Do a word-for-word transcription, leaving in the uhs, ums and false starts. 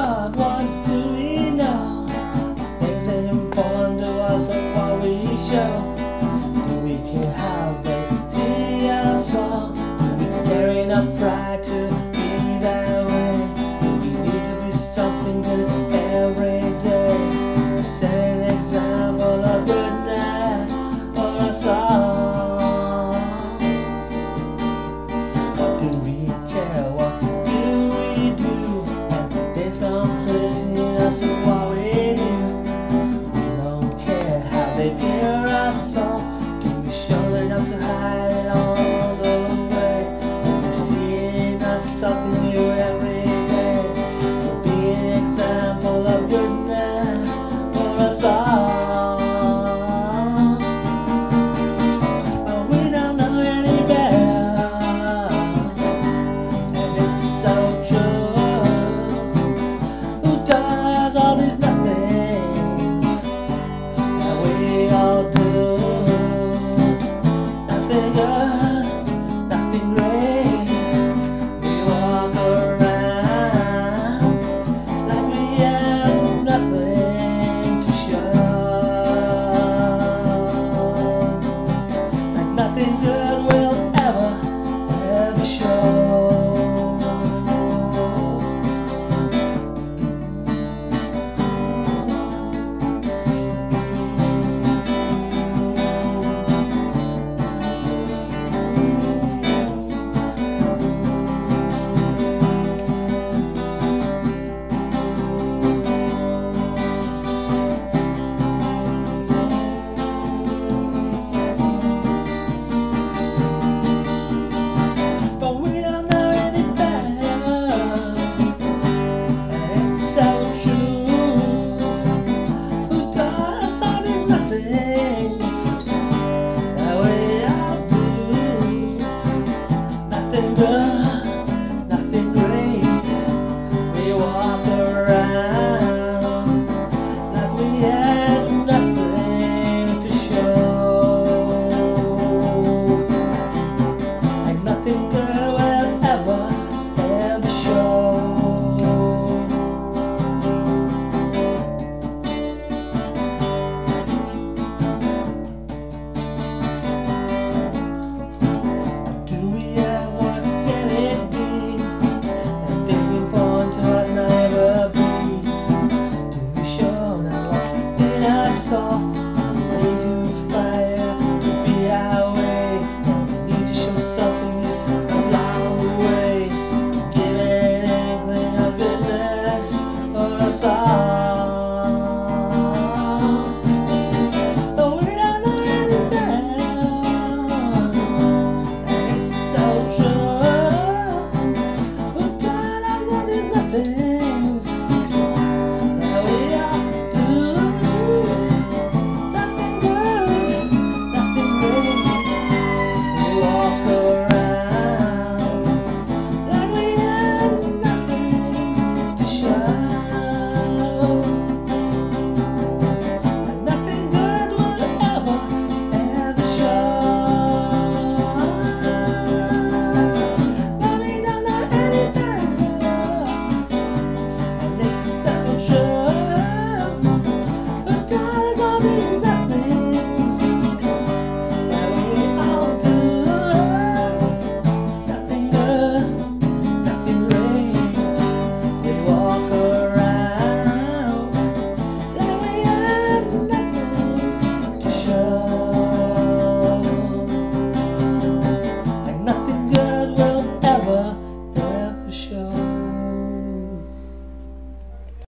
But what do we know? Things ain't important to us and what we show. Do we care how they see us all? Do we carry enough pride to be that way? Do we need to be something good every day? Set an example of goodness for us all. What do we care? What do we do? And there's complicity in us and what we do. We don't care how they fear us all. Do we show enough to hide it all the way? Do we see in us something new every day? To be an example of goodness for us all. But we don't know any better, and it's so true. Who does all these nothings that we all do? Nothing good, nothing great. We walk around like we have nothing to show, like nothing good will ever, ever show. But we don't know any better, and it's so true. Who does all these nothings that we all do? Nothing good, nothing great. We walk around like we have nothing to show, like nothing good will ever, ever show. Do we ever get it deep? And things important to us never be. Do we show that what's in us all? We need to fire to be our way, and we need to show something new along the way. Give an inkling of goodness for us all. But we don't know any better, and it's so true. Who does all these nothings that we all do? Nothing good, nothing great. We walk around like we have nothing to show, like nothing good will ever, ever show. But we don't know any better, and it's so true. Who does all these